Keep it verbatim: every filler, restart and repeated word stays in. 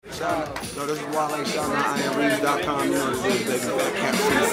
Shout out. No, this is Wale Shoutout. I am Reeves dot com. You know this is baby. Fat Cap.